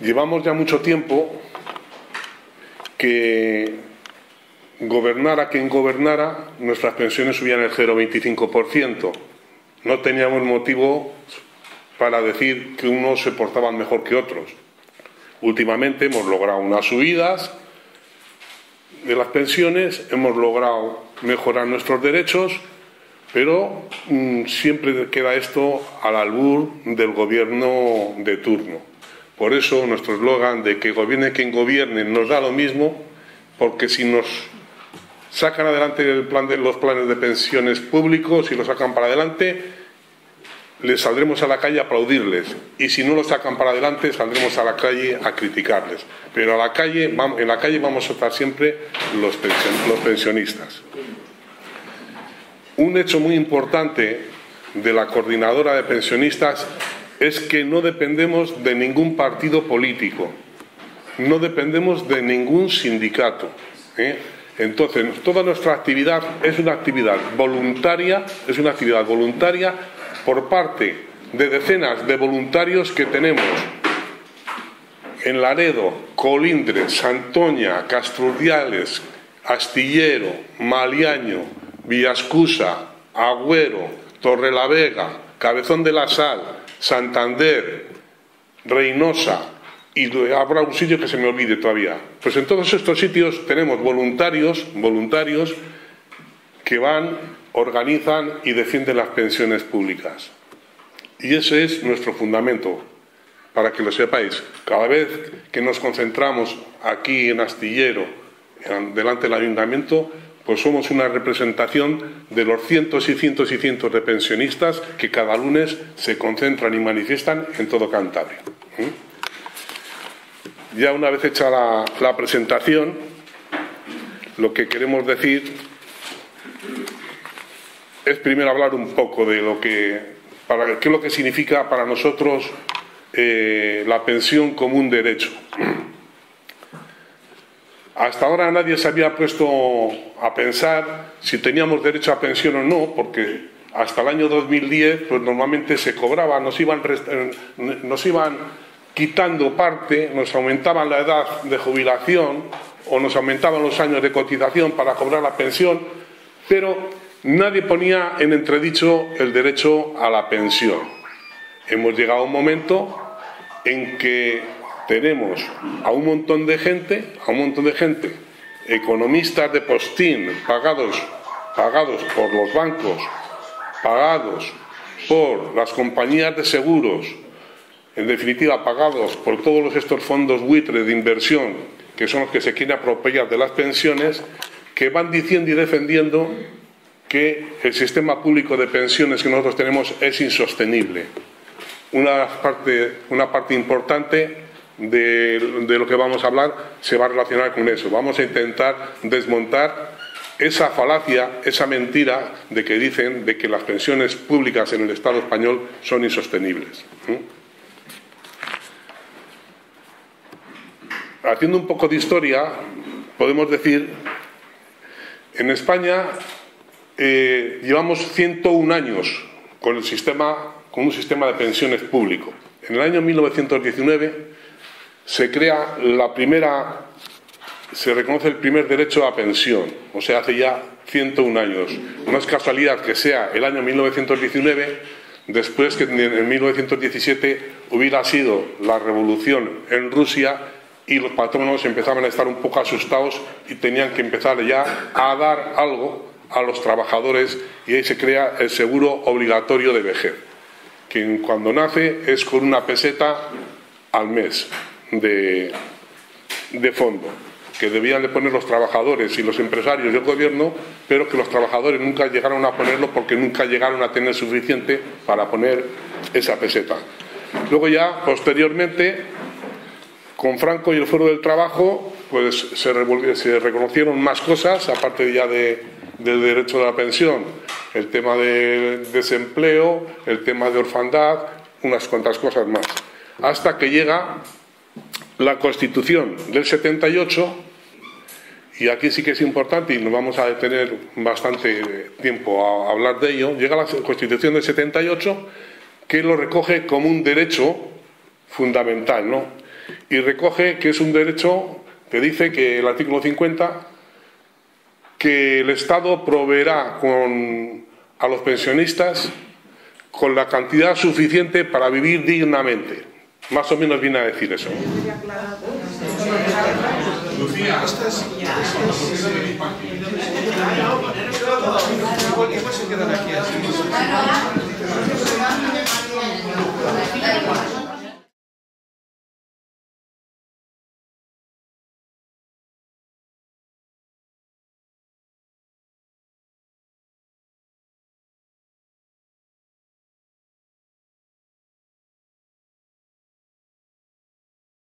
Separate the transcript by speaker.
Speaker 1: Llevamos ya mucho tiempo que gobernara quien gobernara, nuestras pensiones subían el 0,25%. No teníamos motivo para decir que unos se portaban mejor que otros. Últimamente hemos logrado unas subidas de las pensiones, hemos logrado mejorar nuestros derechos, pero siempre queda esto al albur del gobierno de turno. Por eso nuestro eslogan de que gobierne quien gobierne nos da lo mismo, porque si nos sacan adelante los planes de pensiones públicos y los sacan para adelante, les saldremos a la calle a aplaudirles, y si no lo sacan para adelante saldremos a la calle a criticarles, pero en la calle vamos a estar siempre los pensionistas. Un hecho muy importante de la coordinadora de pensionistas es que no dependemos de ningún partido político, no dependemos de ningún sindicato, Entonces, toda nuestra actividad es una actividad voluntaria, por parte de decenas de voluntarios que tenemos en Laredo, Colindres, Santoña, Castrurdiales, Astillero, Maliaño, Villascusa, Agüero, Torrelavega, Cabezón de la Sal, Santander, Reynosa, y habrá un sitio que se me olvide todavía. Pues en todos estos sitios tenemos voluntarios que van, organizan y defienden las pensiones públicas. Y ese es nuestro fundamento, para que lo sepáis. Cada vez que nos concentramos aquí en Astillero, delante del ayuntamiento, pues somos una representación de los cientos y cientos y cientos de pensionistas que cada lunes se concentran y manifiestan en todo Cantabria. Ya una vez hecha la presentación, lo que queremos decir es primero hablar un poco de qué es lo que significa para nosotros la pensión como un derecho. Hasta ahora nadie se había puesto a pensar si teníamos derecho a pensión o no, porque hasta el año 2010 pues normalmente se cobraba, nos iban quitando parte, nos aumentaban la edad de jubilación o nos aumentaban los años de cotización para cobrar la pensión, pero nadie ponía en entredicho el derecho a la pensión. Hemos llegado a un momento en que tenemos a un montón de gente, economistas de postín, pagados por los bancos, pagados por las compañías de seguros, en definitiva pagados por todos estos fondos buitres de inversión, que son los que se quieren apropiar de las pensiones, que van diciendo y defendiendo que el sistema público de pensiones que nosotros tenemos es insostenible. Una parte importante de lo que vamos a hablar se va a relacionar con eso. Vamos a intentar desmontar esa falacia, esa mentira de que dicen de que las pensiones públicas en el Estado español son insostenibles. Haciendo un poco de historia, podemos decir, en España llevamos 101 años con un sistema de pensiones público. En el año 1919 se reconoce el primer derecho a pensión, o sea, hace ya 101 años. No es casualidad que sea el año 1919, después que en 1917 hubiera sido la revolución en Rusia y los patronos empezaban a estar un poco asustados y tenían que empezar ya a dar algo a los trabajadores, y ahí se crea el seguro obligatorio de vejez, que cuando nace es con una peseta al mes de fondo, que debían de poner los trabajadores y los empresarios y el gobierno, pero que los trabajadores nunca llegaron a ponerlo porque nunca llegaron a tener suficiente para poner esa peseta. Luego ya, posteriormente, con Franco y el Fuero del Trabajo, pues se reconocieron más cosas, aparte ya del derecho de la pensión, el tema del desempleo, el tema de orfandad, unas cuantas cosas más. Hasta que llega la Constitución del 78, y aquí sí que es importante y nos vamos a detener bastante tiempo a hablar de ello. Llega la Constitución del 78, que lo recoge como un derecho fundamental, ¿no? y recoge que es un derecho que dice que el artículo 50 que el Estado proveerá a los pensionistas con la cantidad suficiente para vivir dignamente. Más o menos viene a decir eso. Lucía, igual se quedan aquí así.